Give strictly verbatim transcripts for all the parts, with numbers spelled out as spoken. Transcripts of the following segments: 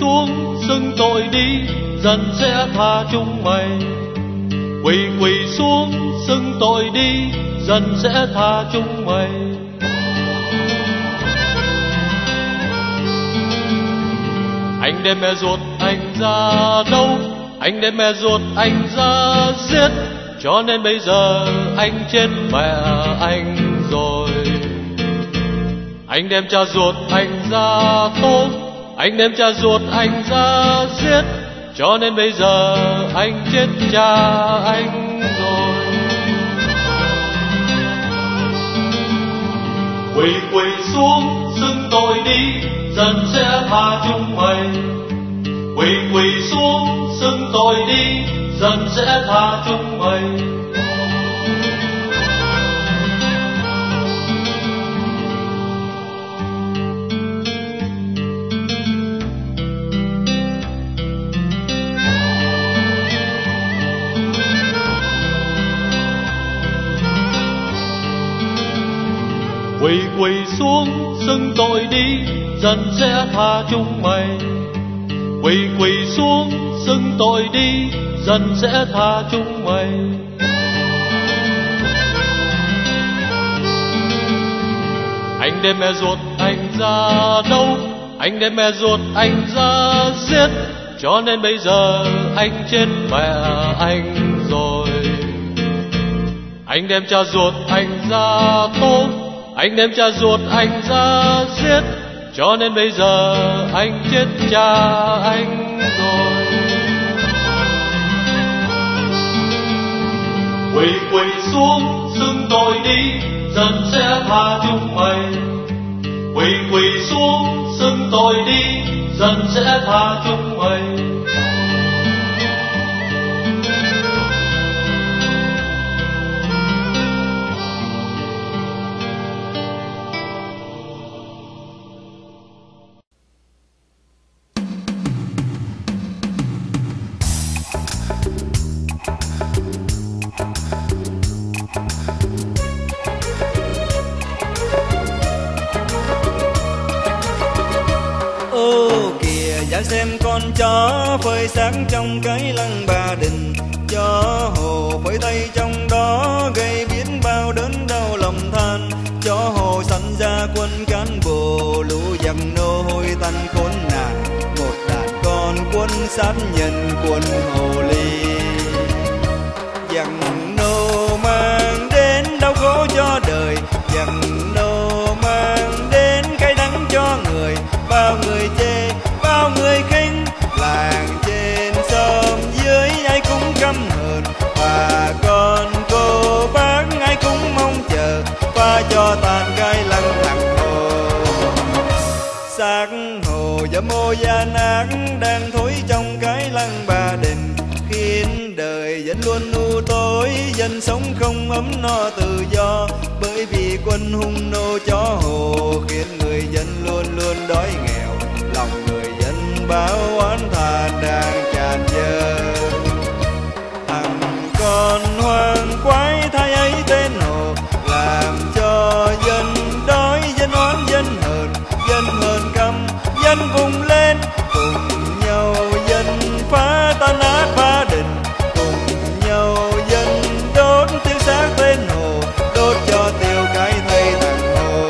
xuống xưng tội đi, dân sẽ tha chúng mày. Quỳ quỳ xuống xưng tội đi, dân sẽ tha chúng mày. Anh đem mẹ ruột anh ra đâu, anh đem mẹ ruột anh ra giết, cho nên bây giờ anh chết mẹ anh rồi. Anh đem cha ruột anh ra tố, anh đem cha ruột anh ra giết, cho nên bây giờ anh chết cha anh rồi. Quỳ quỳ xuống xưng tội đi, dân sẽ tha chúng mày. Quỳ quỳ xuống xưng tội đi, dân sẽ tha chúng mày. Quỳ quỳ xuống xưng tội đi, dân sẽ tha chúng mày. Quỳ quỳ xuống xưng tội đi, dân sẽ tha chúng mày. Anh đem mẹ ruột anh ra đâu, anh đem mẹ ruột anh ra giết, cho nên bây giờ anh chết mẹ anh rồi. Anh đem cha ruột anh ra tố, anh đem cha ruột anh ra giết, cho nên bây giờ anh chết cha anh rồi. Quỳ quỳ xuống xưng tội đi, dân sẽ tha chúng mày. Quỳ quỳ xuống xưng tội đi, dân sẽ tha chúng mày. Xem con chó phơi xác trong cái lăng Ba Đình, chó hồ phơi tay trong đó gây biết bao đớn đau lòng than. Chó hồ sanh ra quân cán bộ, lũ giặc nô hôi tanh khốn nạn. Một đàn con quân sát nhân quân hồ ly, giặc nô mang đến đau khổ cho đời, giặc nô mang đến cái đắng cho người. Bao người chê, bao người khinh, làng trên xóm dưới ai cũng căm hờn. Bà con cô bác ai cũng mong chờ, pha cho tàn cái lăng thằng hồ. Xác hồ dâm ô gian ác đang thối trong cái lăng Ba Đình, khiến đời dân luôn u tối, dân sống không ấm no tự do. Bởi vì quân hung nô chó hồ khiến người dân luôn luôn đói nghèo, lòng người dân báo oán than đang tràn dơ. Thằng con hoang quái thay ấy tên hồ, làm cho dân đói, dân oán dân hờn, dân hờn căm, dân vùng lên, cùng nhau dân phá tan ác Ba Đình, cùng nhau dân đốt tiêu xác tên hồ, đốt cho tiêu cái thây thằng hồ.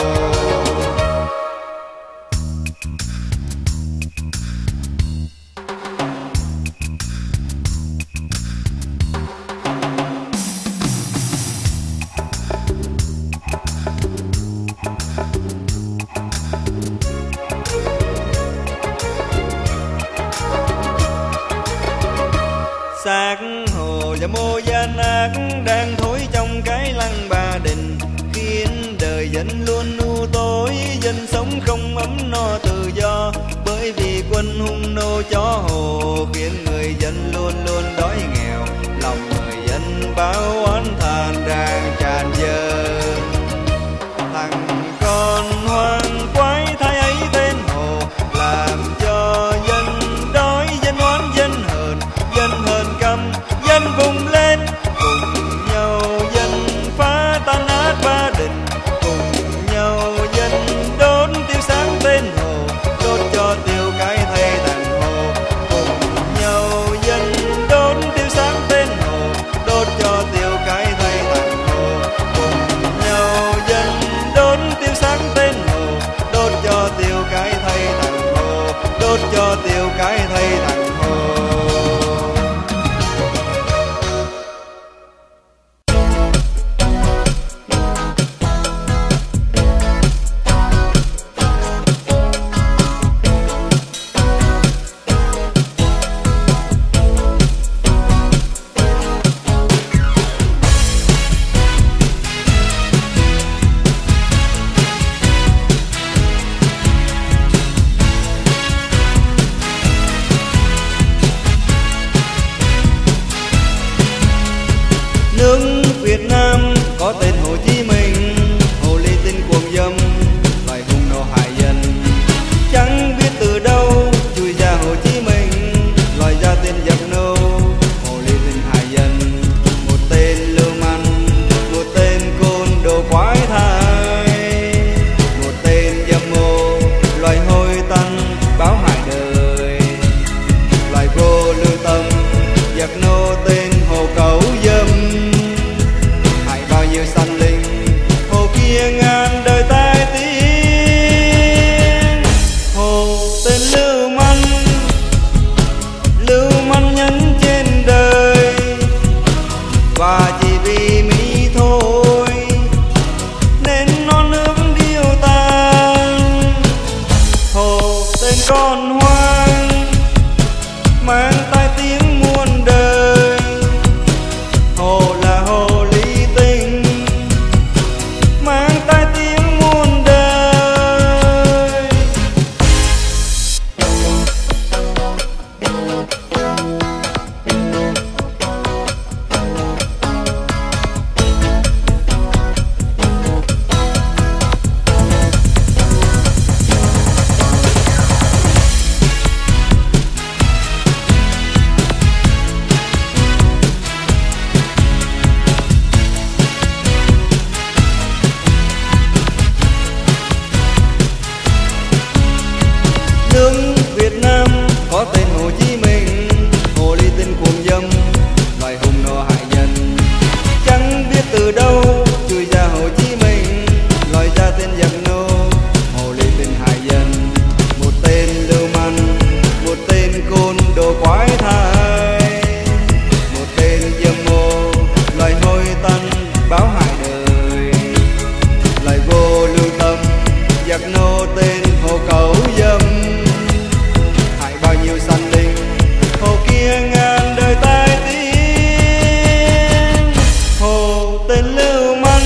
Xác hồ và mô gian ác đang thối trong cái lăng Ba Đình, khiến đời dân luôn u tối, dân sống không ấm no tự do. Bởi vì quân hung nô chó hồ khiến người dân luôn luôn đói nghèo, lòng người dân báo oán than đang tràn dơ. Thằng con hoang quái thay ấy tên hồ, làm cho dân đói, dân oán dân hờn, dân hờn căm, dân vùng lên, cùng nhau dân phá tan ác Ba Đình, cùng nhau dân đốt tiêu sáng tên hồ, đốt cho tiêu cái thây thằng hồ. tiêu cái thây thành hồ. Nước Việt Nam có tên Hồ Chí Minh, hồ ly tinh cuồng dâm, loài hung nô hại dân. Chẳng biết từ đâu chui ra Hồ Chí Minh, loài ra tên giặc nô, hồ ly tinh hại dân. Một tên lưu manh, một tên côn đồ quái thai, một tên dâm mô, loài hôi tanh báo hại đời. Loài vô lưu tâm, giặc nô tên hồ cẩu dâm. Sanh linh hồ kia ngàn đời tai tiếng. Hồ tên lưu manh, lưu manh nhân trên đời, và chỉ vì Mỹ thôi nên non nước điêu tàn. Hồ tên con hoang mang tai tiếng muôn đời. Hồ là hồ Việt Nam có tên Hồ Chí Minh, hồ ly tinh cuồng dâm, loài hung nô hại nhân. Chẳng biết từ đâu chui ra Hồ Chí Minh, loài ra tên giặc nô, hồ ly tinh hại dân. Một tên lưu manh, một tên côn đồ quái thai, một tên dâm mô, loài hôi tanh báo hại đời. Loài vô lưu tâm, giặc nô tên hồ cẩu dâm. Bao nhiêu sanh linh hồ kia ngàn đời tai tiếng. Hồ tên lưu manh,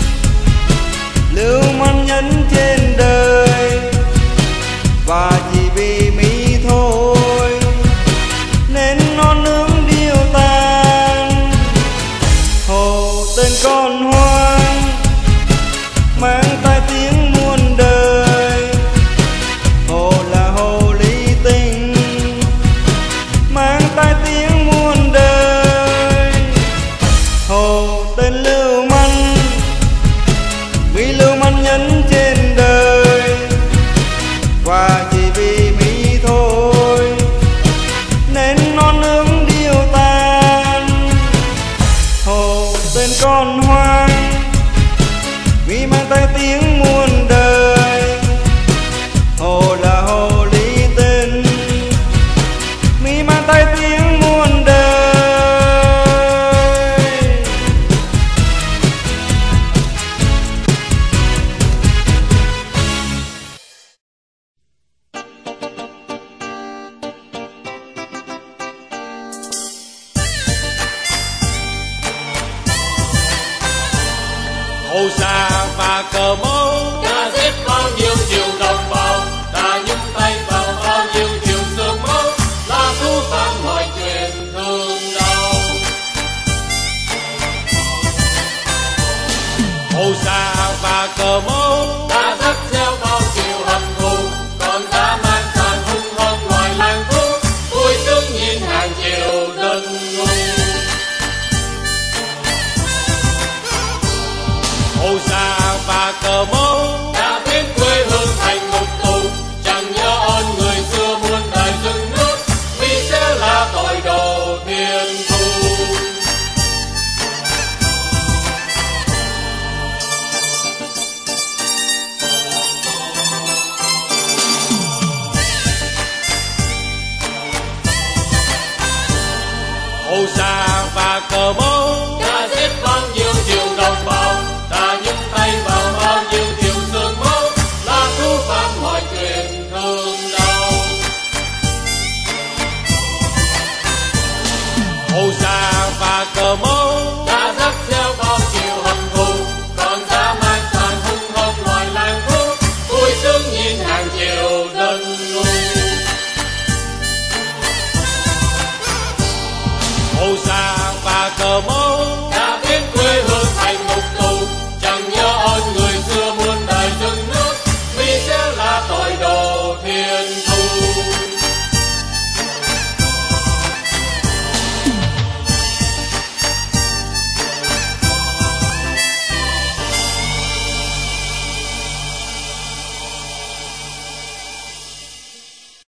lưu manh nhân trên đời, và chỉ vì Mỹ thôi nên non nước điêu tàn. Hồ tên con hoang mang tai tiếng muôn đời. Hồ là hồ ly tinh mang tai tiếng muôn đời. Hồ tên lưu manh, vì lưu manh nhân trên đời, và chỉ vì Mỹ thôi nên non nước điêu tàn. Hồ tên con hoang, vì mang tai tiếng muôn đời. Hồ là hồ ly tinh, Mỹ mang tai tiếng muôn đời. Hồ Sa và cờ mấu đã giết bao nhiêu triệu đồng bào, đã nhúng tay vào bao nhiêu triệu xương máu, là thủ phạm mọi chuyện thương đau. Hồ Sa và cờ mấu đã dắt theo bao triệu hận thù, còn đã mang tàn hung hăng loài lang thú, vui sướng nhìn hàng triệu dân ngu. Hồ Sa và cờ mấu xà và cờ bông.